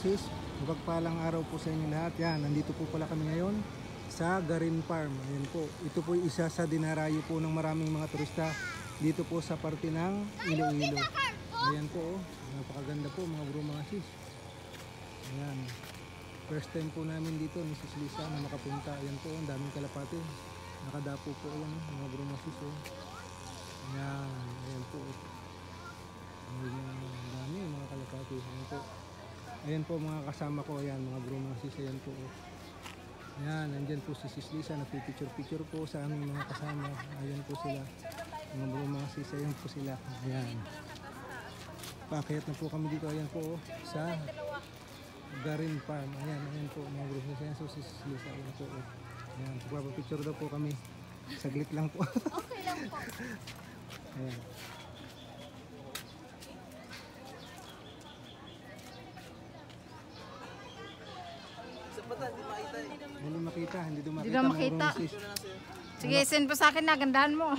sis, mapagpalang araw po sa inyo lahat. Yan, nandito po pala kami ngayon sa Garin Farm. Ayan po, ito po isa sa dinarayo po ng maraming mga turista dito po sa parte ng Iloilo. Ayan po, napakaganda po mga bro mga sis. Ayan, first time po namin dito ni Sis Lisa na makapunta. Ayan po, ang daming kalapati. Nakadapo po ayan mga bro mga sis. Ayan, ayan po. Ang dami mga kalapati. Ayan po. Ayan po mga kasama ko. Ayan mga bro mga sis. Ayan po. Ayan, nandyan po si Sis Lisa. Nagpipicture-picture po sa aming mga kasama. Ayan po sila. Mga bro mga sis. Ayan po sila. Ayan. Paakyat na po kami dito. Ayan po sa Garin Farm. Ayan, ayan po mga bro. Ayan po si Sis Lisa. Ayan po. Ayan. Pagpapicture daw po kami. Saglit lang po. Okay lang po. Ayan. Hindi makita, hindi dumakita. Hindi daw makita. mga bro, sis. Sige, send po sa akin na. Gandaan mo.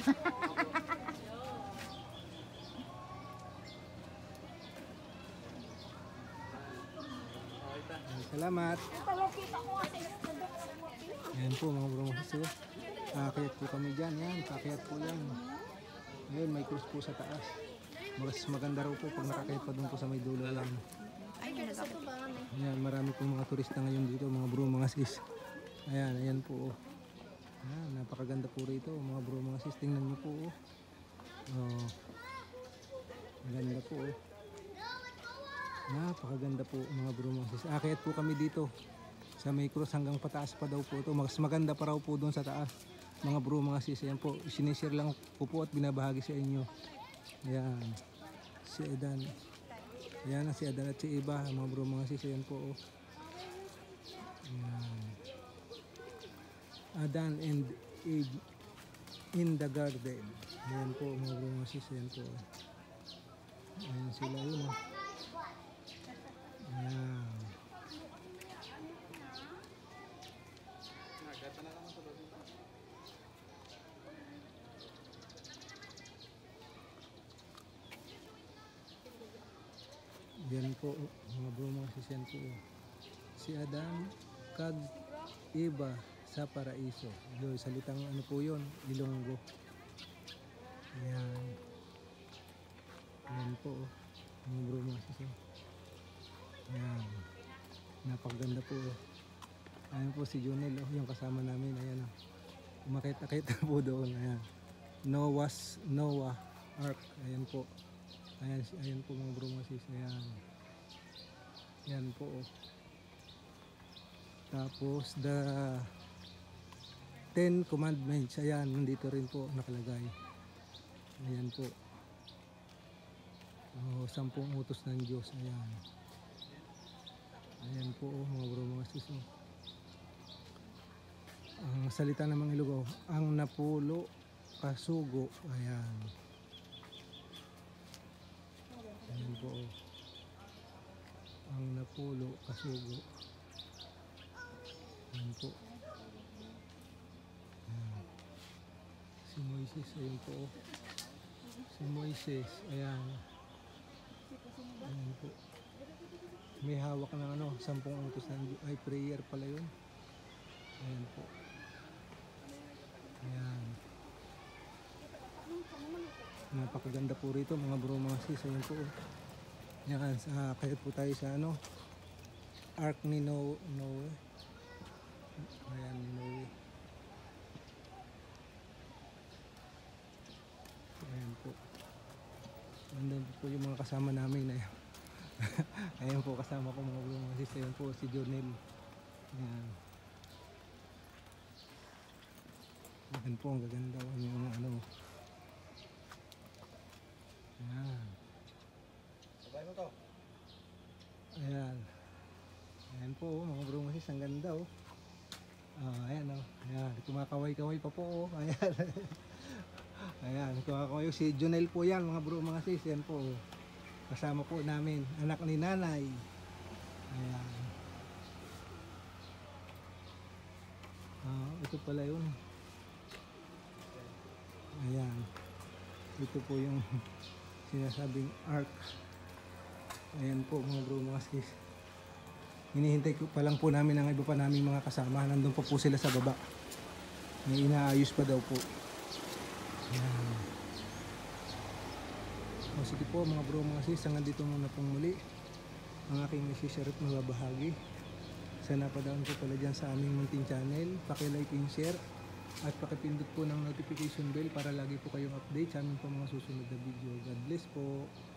Salamat. Ayan po mga bro, sis. Paakyat po kami dyan. Yan, paakyat po yan. Ngayon, may cruise po sa taas. Mas maganda raw po pag nakakayat pa doon po sa may dulo lang. Ayan, marami pong mga turista ngayon dito, mga bro, mga sis. Ayan, ayan po. Ayan, napakaganda po rito, mga bro, mga sis. Tingnan nyo po. Oh. Maganda po. Napakaganda po, mga bro, mga sis. Akyat po kami dito sa may cruise hanggang pataas pa daw po ito. Mas maganda pa raw po doon sa taas, mga bro, mga sis. Ayan po, sinishare lang po at binabahagi sa inyo. Ayan, si Edan. Ayan na si Adan at si Iba, mga bro mga sis. Ayan po. Ayan. Adan and Eve in the garden. Ayan po mga bro mga sis. Ayan po. Ayan sila yun. Ayan. Yan po mga bro mga sis. Yan po si Adan kag Iba sa Paraiso. Yung salitang ano po yun, Ilonggo. Ayan. Ayan po mga bro mga sis. Ayan, napakaganda po. Ayan po si Junel, yung kasama namin. Ayan, umakit-akit po doon. Ayan, Noah Ark. Ayan po. Ayan, ayan po mga bro mga sis. Ayan. Yan po. Tapos the 10 commandments. Ayan, nandito rin po nakalagay. Ayan po. 10 utos ng Diyos. Ayan. Ayan po mga bro mga sis. Ang salita ng mga Ilonggo, ang napulo kasugo. Ayan. Ayan po. Ang napulo kasugo. Ayan po. Ayan. Si Moises. Ayan po. Si Moises. Ayan. Ayan po. May hawak ng 10 utos ng Diyos. Ay, prayer pala yun. Ayan po. Ayan. Napakaganda po rito mga bro mga sis. Ayan po. Yan, kaya po tayo sa Ark ni Noe. Ayan ni Noe. Ayan po. Nandun po yung mga kasama namin. Ayan. Ayan po kasama ko mga bro mga sis. Ayan po si Jonel. Ayan. Ayan po ang gaganda yung Ayan. Sabay mo to. Ayan. Ayan po mga bro mga sis. Ang ganda ayan Ayan. Kumakaway-kaway pa po Ayan. Ayan. Kumakaway. Si Jonel po yan mga bro mga sis. Ayan po. Kasama po namin. Anak ni nanay. Ayan. Ito pala yun. Ayan. Ito po yung sinasabing ark. Ayan po mga bro mga sis. Hinihintay ko pa lang po namin ang iba pa naming mga kasama. Nandun pa po sila sa baba. May inaayos pa daw po. Yan. O sige po mga bro, mga sis, hanggang dito muna pong muli ang aking share at mababahagi. Sana padaan po pala dyan sa aming munting channel. Paki-like and share at pakipindot po ng notification bell para lagi po kayong update sa aming po mga susunod na video. God bless po.